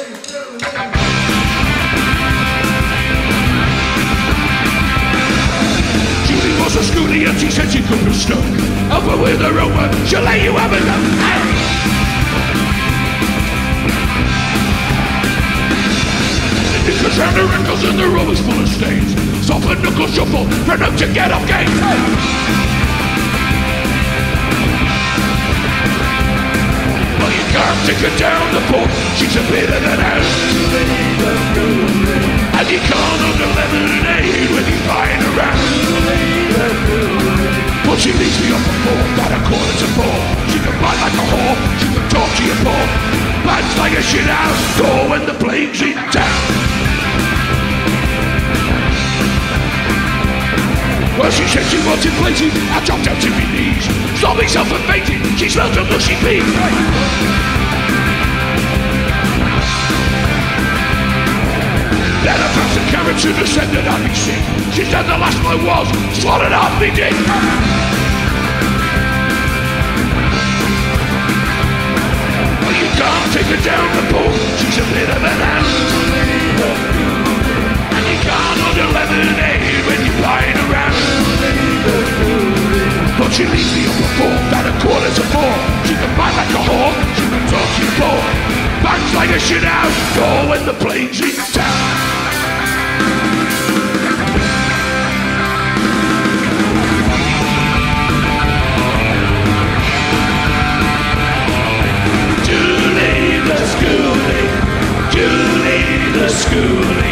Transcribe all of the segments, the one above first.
Schooly was a Schooly and she said she could be stuck. Over with her own word, she'll lay you up and up. Because round her ankles and the robe is full of stains. Soft and knuckle shuffle, run up to get off game. Well, you can't take her down the port, she's a bit of an house. And you can't order lemonade when you're flying around. But she leaves me up at 4, about 3:45. She can bite like a whore, she can talk to your paw. Bangs like a shit house door when the plague's in town. Well, she said she wanted places, I dropped down to my knees. Saw myself and fainted, she smelled a mushy pea. Then I found some carrots and said that I'd be sick. She said the last one was swallowed off me dick. Well, you can't take her down the pole, she's a bit of an hound. And you can't order lemonade when you're flying around. But she leaves me up at 4, about 3:45. She can bite like a whore, she can talk to your paw. Bangs like a shit house door when the plague's in town. Schooly the Schooly, Schooly the Schooly.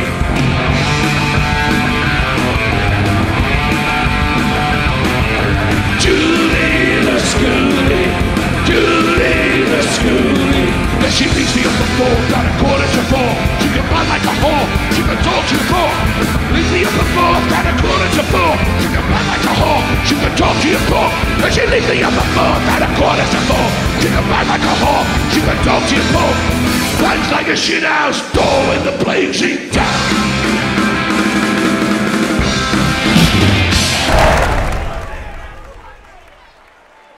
Schooly the Schooly, Schooly the Schooly. Then she beats me up at 4, about 3:45. She can bite like a whore, she can talk to your paw. Leaves me up at 4, about 3:45. She can bite like a whore, she can talk to your paw. And she leaves me up at 4, about 3:45. She can bite like a whore, she can talk to your paw. Bangs like a shit house door when the plague's in town.